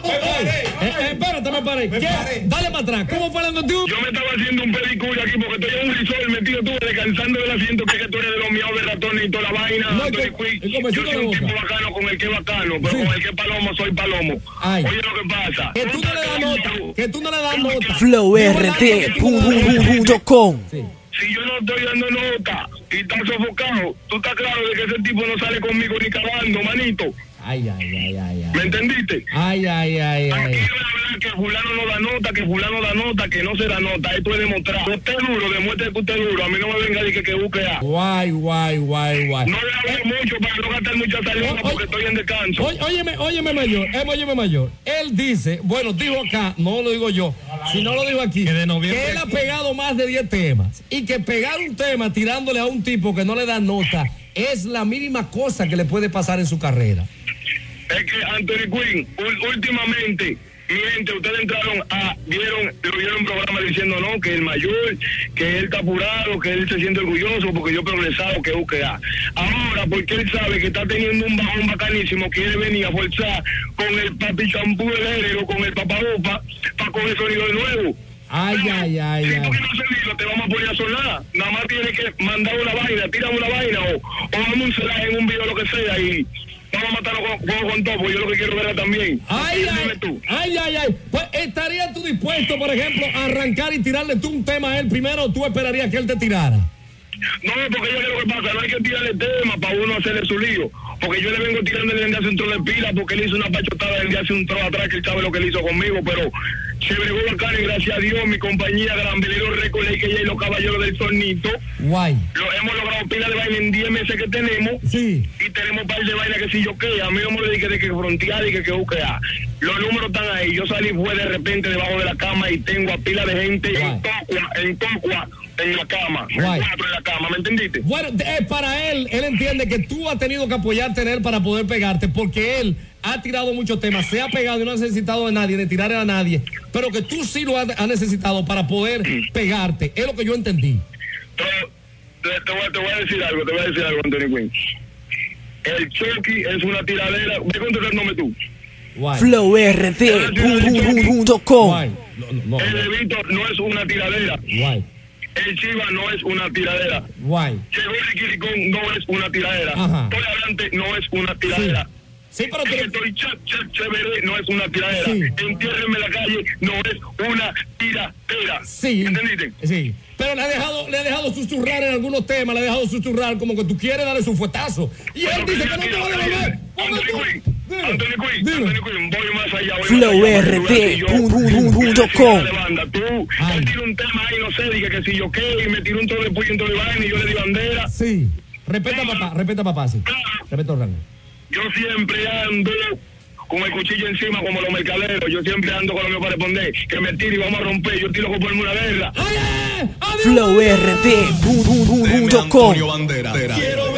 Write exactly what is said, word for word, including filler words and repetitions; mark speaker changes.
Speaker 1: Espérate, me paré. Dale para atrás. ¿Cómo fue la noticia?
Speaker 2: Yo me estaba haciendo un pedicure aquí porque estoy en un resort metido tú descansando del asiento que, que tú eres de los miados de ratones y toda la vaina.
Speaker 1: No,
Speaker 2: Anthony
Speaker 1: que-
Speaker 2: Quinn.
Speaker 1: que
Speaker 2: Yo soy un tipo bacano con el que es bacano, pero
Speaker 1: Sí.
Speaker 2: con el que es palomo soy palomo.
Speaker 1: Ay.
Speaker 2: Oye lo que pasa.
Speaker 1: Que tú no le das nota. Que tú no le das nota.
Speaker 3: flow r t punto com.
Speaker 1: Sí.
Speaker 2: Si yo no estoy dando nota y estás sofocado, tú estás claro de que ese tipo no sale conmigo ni cavando, manito.
Speaker 1: Ay, ay, ay, ay, ay.
Speaker 2: ¿Me entendiste?
Speaker 1: Ay, ay, ay,
Speaker 2: Aquí
Speaker 1: ay.
Speaker 2: la verdad que fulano no da nota, que fulano da nota, que no se da nota. Esto es demostrar. Usted es duro, demuestre que usted es duro. A mí no me venga de que, que busque a.
Speaker 1: Guay, guay, guay, guay.
Speaker 2: No le hablo mucho para no gastar mucha salida
Speaker 1: Oye,
Speaker 2: porque estoy en descanso.
Speaker 1: Oye, óyeme, óyeme mayor, eh, óyeme mayor. Él dice, bueno, dijo acá, no lo digo yo, si no lo digo aquí,
Speaker 4: Que de noviembre
Speaker 1: que él ha
Speaker 4: aquí.
Speaker 1: pegado más de diez temas y que pegar un tema tirándole a un tipo que no le da nota es la mínima cosa que le puede pasar en su carrera.
Speaker 2: Es que Anthony Quinn, ul- últimamente, mi gente, ustedes entraron a, vieron, lo vieron un programa diciendo no, que el mayor, que él está apurado, que él se siente orgulloso porque yo he progresado, que busque a. Ahora, porque él sabe que está teniendo un bajón bacanísimo, quiere venir a forzar con el papi champú del género, con el paparopa, para coger sonido de nuevo.
Speaker 1: Ay, ay, ay,
Speaker 2: Si
Speaker 1: ay.
Speaker 2: tú quieres sonido, te vamos a poner a sonar. Nada más tienes que mandar una vaina, tira una vaina o, o dame un celaje en un video, lo que sea, y vamos a matarlo con, con, con todo, porque yo lo que quiero ver es también.
Speaker 1: Ay,
Speaker 2: Dime
Speaker 1: ay,
Speaker 2: tú.
Speaker 1: ay, ay, ay. Pues, ¿estarías tú dispuesto, por ejemplo, a arrancar y tirarle tú un tema a él primero o tú esperarías que él te tirara?
Speaker 2: No, porque yo creo que pasa, no hay que tirarle tema para uno hacerle su lío. Porque yo le vengo tirando desde hace un tro de pila, porque él hizo una pachotada desde hace un tro atrás, que él sabe lo que él hizo conmigo, pero se bregó bacán y gracias a Dios, mi compañía Gran Velero Record, que ella y los caballeros del Sonito,
Speaker 1: Guay.
Speaker 2: lo hemos logrado pila de vaina en diez meses que tenemos.
Speaker 1: Sí.
Speaker 2: Y tenemos un par de vainas que si yo que, a mí no me lo dije de que frontear y que que busque a. Los números están ahí. Yo salí fue de repente debajo de la cama y tengo a pila de gente
Speaker 1: Guay.
Speaker 2: en Tocua, en Tocua, en la cama.
Speaker 1: Guay.
Speaker 2: Cuatro en la cama, ¿me entendiste?
Speaker 1: Bueno, es para él, él entiende que tú has tenido que apoyarte en él para poder pegarte, porque él ha tirado muchos temas, se ha pegado y no ha necesitado de nadie, de tirar a nadie, pero que tú sí lo has, has necesitado para poder pegarte, es lo que yo entendí.
Speaker 2: Pero te, te, voy, a- te voy a decir algo, te voy a decir algo, Anthony Quinn. El Chucky es una tiradera. Ve contestándome tú.
Speaker 1: Guay.
Speaker 3: flow r t punto com.
Speaker 1: Guay. No, no, no,
Speaker 2: El
Speaker 1: no.
Speaker 2: Evito no es una tiradera.
Speaker 1: Guay.
Speaker 2: El Chiva no es una tiradera.
Speaker 1: Guay.
Speaker 2: Llegó Ricky Ricón no es una tiradera.
Speaker 1: Ajá.
Speaker 2: Estoy adelante no es una tiradera.
Speaker 1: Sí, pero
Speaker 2: Es que
Speaker 1: tú...
Speaker 2: estoy chat, chat, chévere, no es una tiradera.
Speaker 1: Sí.
Speaker 2: Entiérrenme en la calle, no es una tiradera.
Speaker 1: Sí.
Speaker 2: ¿Entendiste?
Speaker 1: Sí. Pero le ha dejado, le ha dejado susurrar en algunos temas, le ha dejado susurrar como que tú quieres darle su fuetazo. Y él dice que no te va a devolver.
Speaker 2: Anthony Quinn,
Speaker 1: Dime,
Speaker 2: Anthony Quinn,
Speaker 1: dime.
Speaker 2: Anthony Quinn, voy más allá. Voy
Speaker 3: flow
Speaker 2: más allá,
Speaker 3: r
Speaker 2: porque
Speaker 3: t
Speaker 2: yo-
Speaker 3: punto
Speaker 2: yo-
Speaker 3: com.
Speaker 2: de banda. Tú,
Speaker 1: Ay.
Speaker 2: él tira un tema ahí, no sé, dije que si yo qué, y me tiró un todo de pollo, un todo de vaina, y yo le di bandera.
Speaker 1: Sí. Respeta a papá, respeta a papá, sí. Respeta a Orlando.
Speaker 2: Yo siempre ando con el cuchillo encima como los mercaderos. Yo siempre ando con lo mío para responder. Que me tire y vamos a romper. Yo estoy loco por una guerra.
Speaker 1: ¡Ay, ay, ay! ¡Adiós!
Speaker 3: flow r t punto com.
Speaker 4: Bandera.
Speaker 2: Quiero